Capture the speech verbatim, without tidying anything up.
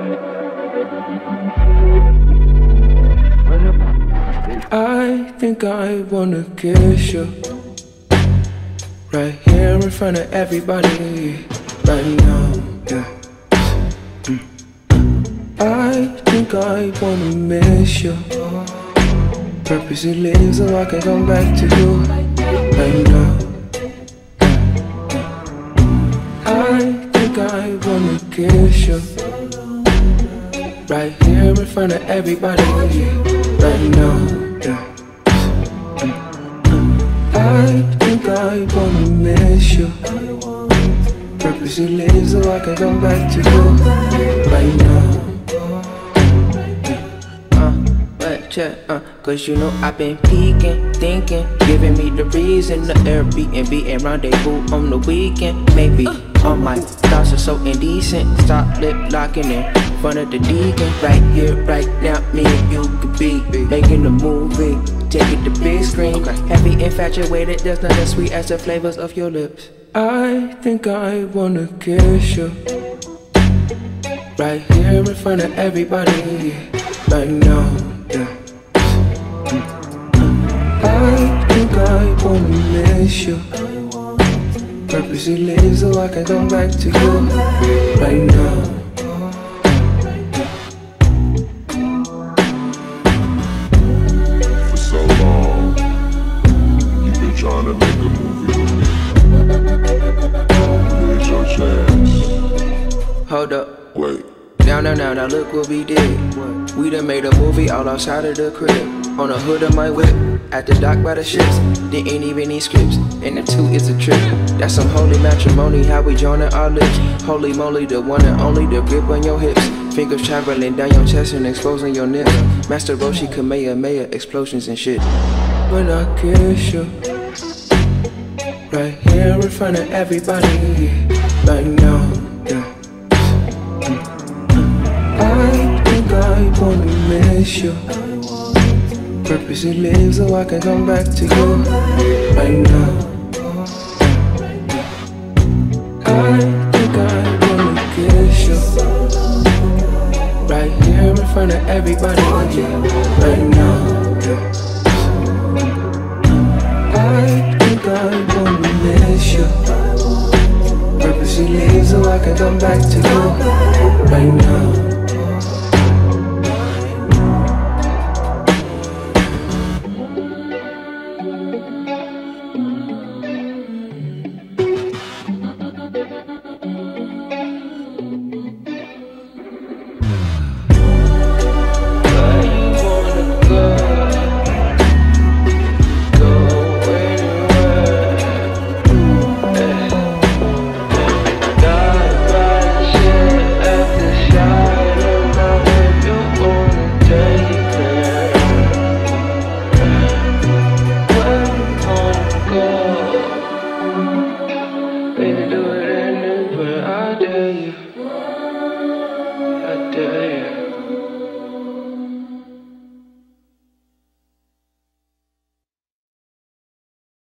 I think I wanna kiss you right here in front of everybody right now, yeah. Mm. I think I wanna miss you, purposely leave so I can come back to you right now. I think I wanna kiss you right here in front of everybody right now. Yeah. I think I wanna miss you, purposely leave so I can come back to you right now. Uh, but check, uh, cause you know I've been peeking, thinking, giving me the reason, the Airbnb and rendezvous on the weekend. Maybe all my thoughts are so indecent. Stop lip locking in front of the deacon. Right here, right now, me and you could be making a movie. Take it to big screen. Okay. Heavy infatuated, there's nothing sweet as the flavors of your lips. I think I wanna kiss you right here in front of everybody right now, yeah. I think I wanna miss you, purposely leave so I can come back to you right now. For so long, you've been trying to make a movie with me. Here's your chance. Hold up. Wait. Now, now, now, now, look what we did. We done made a movie all outside of the crib, on the hood of my whip, at the dock by the ships. There ain't even need scripts, and the two is a trip. That's some holy matrimony, how we joining our lips. Holy moly, the one and only, the grip on your hips. Fingers traveling down your chest and exposing your nips. Master Roshi, Kamehameha, explosions and shit. When I kiss you right here in front of everybody right now, yeah. I think I wanna miss you, purposely leave so I can come back to you right now. I think I wanna kiss you right here in front of everybody right now, yeah. I think I wanna miss you, purposely leave so I can come back to you right now. Baby, do it anywhere, I dare you.